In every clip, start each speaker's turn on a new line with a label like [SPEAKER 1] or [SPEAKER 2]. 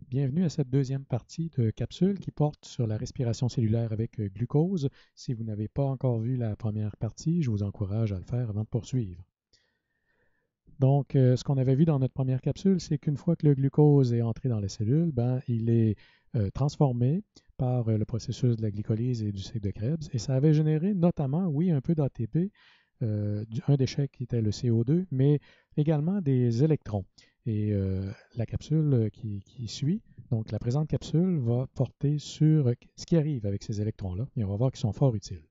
[SPEAKER 1] Bienvenue à cette deuxième partie de capsule qui porte sur la respiration cellulaire avec glucose. Si vous n'avez pas encore vu la première partie, je vous encourage à le faire avant de poursuivre. Donc, ce qu'on avait vu dans notre première capsule, c'est qu'une fois que le glucose est entré dans les cellules, il est transformé par le processus de la glycolyse et du cycle de Krebs. Et ça avait généré notamment, oui, un peu d'ATP, un déchet qui était le CO2, mais également des électrons. Et la capsule qui suit, donc la présente capsule, va porter sur ce qui arrive avec ces électrons-là, et on va voir qu'ils sont fort utiles.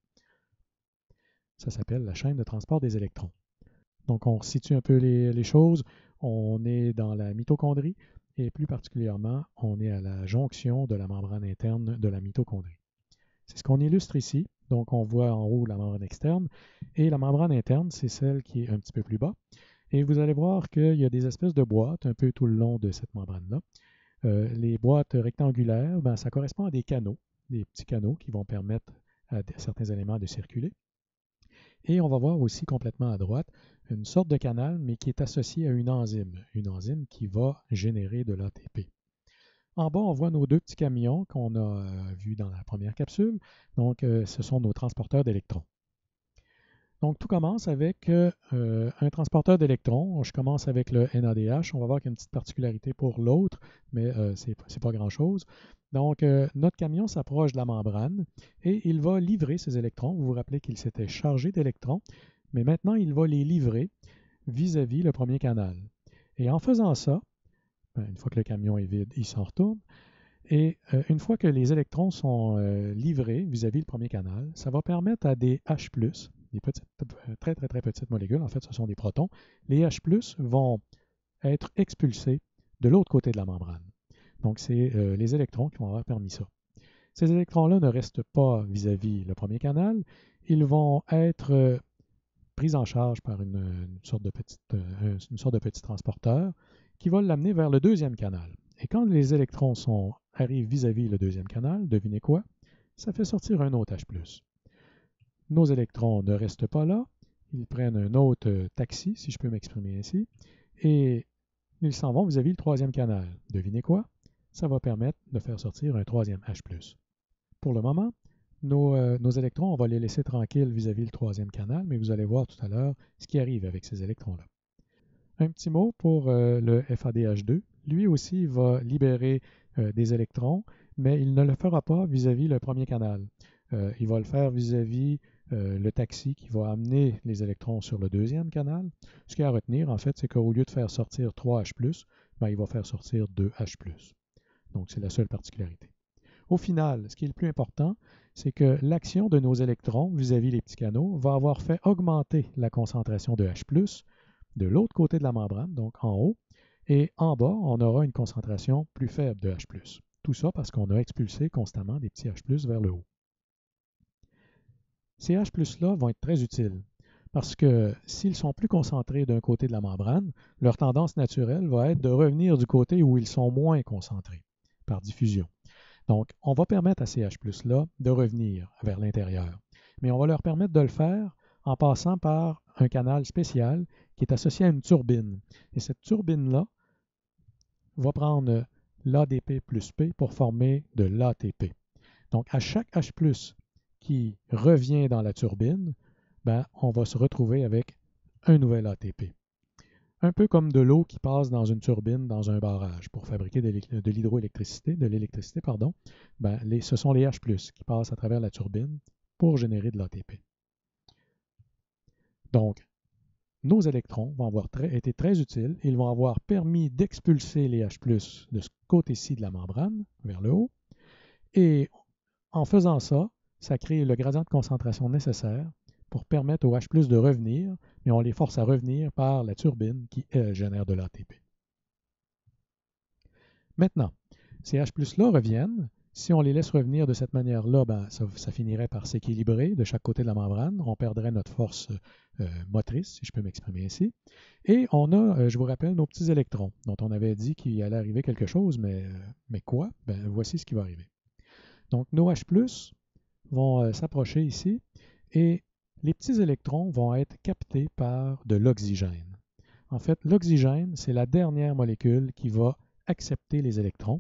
[SPEAKER 1] Ça s'appelle la chaîne de transport des électrons. Donc, on situe un peu les choses. On est dans la mitochondrie et plus particulièrement, on est à la jonction de la membrane interne de la mitochondrie. C'est ce qu'on illustre ici. Donc, on voit en haut la membrane externe et la membrane interne, c'est celle qui est un petit peu plus bas. Et vous allez voir qu'il y a des espèces de boîtes un peu tout le long de cette membrane-là. Les boîtes rectangulaires, ça correspond à des canaux, des petits canaux qui vont permettre à certains éléments de circuler. Et on va voir aussi complètement à droite une sorte de canal, mais qui est associé à une enzyme qui va générer de l'ATP. En bas, on voit nos deux petits camions qu'on a vus dans la première capsule. Donc, ce sont nos transporteurs d'électrons. Donc, tout commence avec un transporteur d'électrons. Je commence avec le NADH. On va voir qu'il y a une petite particularité pour l'autre, mais ce n'est pas grand-chose. Donc, notre camion s'approche de la membrane et il va livrer ces électrons. Vous vous rappelez qu'il s'était chargé d'électrons, mais maintenant, il va les livrer vis-à-vis le premier canal. Et en faisant ça, une fois que le camion est vide, il s'en retourne. Et une fois que les électrons sont livrés vis-à-vis le premier canal, ça va permettre à des H+, des petites, très très très petites molécules, en fait ce sont des protons, les H+, vont être expulsés de l'autre côté de la membrane. Donc c'est les électrons qui vont avoir permis ça. Ces électrons-là ne restent pas vis-à-vis le premier canal, ils vont être pris en charge par une sorte de petit transporteur qui va l'amener vers le deuxième canal. Et quand les électrons arrivent vis-à-vis le deuxième canal, devinez quoi? Ça fait sortir un autre H+. Nos électrons ne restent pas là, ils prennent un autre taxi, si je peux m'exprimer ainsi, et ils s'en vont vis-à-vis le troisième canal. Devinez quoi? Ça va permettre de faire sortir un troisième H+. Pour le moment, nos électrons, on va les laisser tranquilles vis-à-vis le troisième canal, mais vous allez voir tout à l'heure ce qui arrive avec ces électrons-là. Un petit mot pour le FADH2. Lui aussi va libérer des électrons, mais il ne le fera pas vis-à-vis le premier canal. Il va le faire vis-à-vis le taxi qui va amener les électrons sur le deuxième canal. Ce qu'il y a à retenir, en fait, c'est qu'au lieu de faire sortir 3H+, il va faire sortir 2H+. Donc, c'est la seule particularité. Au final, ce qui est le plus important, c'est que l'action de nos électrons vis-à-vis les petits canaux va avoir fait augmenter la concentration de H+, de l'autre côté de la membrane, donc en haut, et en bas, on aura une concentration plus faible de H+. Tout ça parce qu'on a expulsé constamment des petits H+, vers le haut. Ces H+-là vont être très utiles parce que s'ils sont plus concentrés d'un côté de la membrane, leur tendance naturelle va être de revenir du côté où ils sont moins concentrés, par diffusion. Donc, on va permettre à ces H+-là de revenir vers l'intérieur, mais on va leur permettre de le faire en passant par un canal spécial qui est associé à une turbine. Et cette turbine-là va prendre l'ADP plus P pour former de l'ATP. Donc, à chaque H+ qui revient dans la turbine, on va se retrouver avec un nouvel ATP. Un peu comme de l'eau qui passe dans une turbine, dans un barrage, pour fabriquer de l'hydroélectricité, de l'électricité, pardon, ce sont les H+ qui passent à travers la turbine pour générer de l'ATP. Donc, nos électrons vont avoir été très utiles. Ils vont avoir permis d'expulser les H+ de ce côté-ci de la membrane, vers le haut. Et en faisant ça, ça crée le gradient de concentration nécessaire pour permettre aux H+ de revenir, mais on les force à revenir par la turbine qui, elle, génère de l'ATP. Maintenant, ces H+-là reviennent. Si on les laisse revenir de cette manière-là, ça finirait par s'équilibrer de chaque côté de la membrane. On perdrait notre force motrice, si je peux m'exprimer ainsi. Et on a, je vous rappelle, nos petits électrons, dont on avait dit qu'il allait arriver quelque chose, mais quoi? Voici ce qui va arriver. Donc, nos H+ vont s'approcher ici et les petits électrons vont être captés par de l'oxygène. En fait, l'oxygène, c'est la dernière molécule qui va accepter les électrons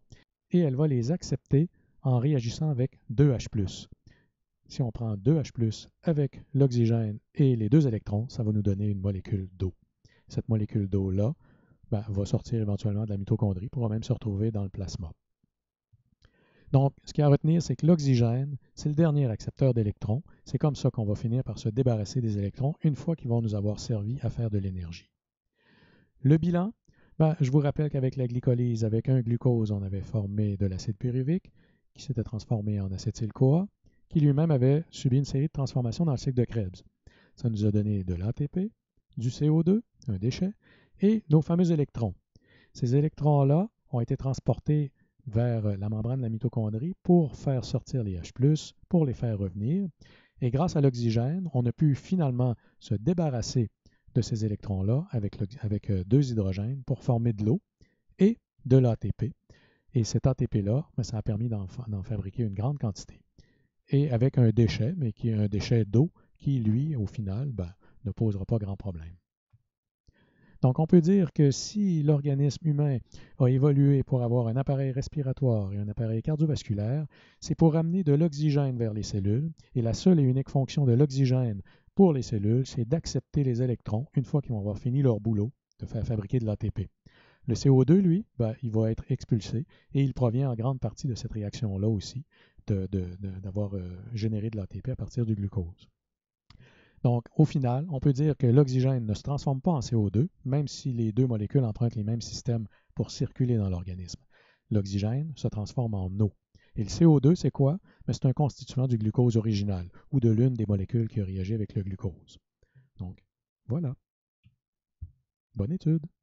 [SPEAKER 1] et elle va les accepter en réagissant avec 2H+. Si on prend 2H+, avec l'oxygène et les 2 électrons, ça va nous donner une molécule d'eau. Cette molécule d'eau-là va sortir éventuellement de la mitochondrie, pourra même se retrouver dans le plasma. Donc, ce qu'il y a à retenir, c'est que l'oxygène, c'est le dernier accepteur d'électrons. C'est comme ça qu'on va finir par se débarrasser des électrons une fois qu'ils vont nous avoir servi à faire de l'énergie. Le bilan, je vous rappelle qu'avec la glycolyse, avec un glucose, on avait formé de l'acide pyruvique qui s'était transformé en acétyl-CoA, qui lui-même avait subi une série de transformations dans le cycle de Krebs. Ça nous a donné de l'ATP, du CO2, un déchet, et nos fameux électrons. Ces électrons-là ont été transportés vers la membrane de la mitochondrie pour faire sortir les H+, pour les faire revenir. Et grâce à l'oxygène, on a pu finalement se débarrasser de ces électrons-là avec 2 hydrogènes pour former de l'eau et de l'ATP. Et cet ATP-là, ça a permis d'en fabriquer une grande quantité. Et avec un déchet, mais qui est un déchet d'eau, qui, lui, au final, ne posera pas grand problème. Donc, on peut dire que si l'organisme humain a évolué pour avoir un appareil respiratoire et un appareil cardiovasculaire, c'est pour amener de l'oxygène vers les cellules. Et la seule et unique fonction de l'oxygène pour les cellules, c'est d'accepter les électrons une fois qu'ils vont avoir fini leur boulot de faire fabriquer de l'ATP. Le CO2, lui, il va être expulsé et il provient en grande partie de cette réaction-là aussi, d'avoir généré de l'ATP à partir du glucose. Donc, au final, on peut dire que l'oxygène ne se transforme pas en CO2, même si les 2 molécules empruntent les mêmes systèmes pour circuler dans l'organisme. L'oxygène se transforme en eau. Et le CO2, c'est quoi? C'est un constituant du glucose original ou de l'une des molécules qui a réagi avec le glucose. Donc, voilà. Bonne étude!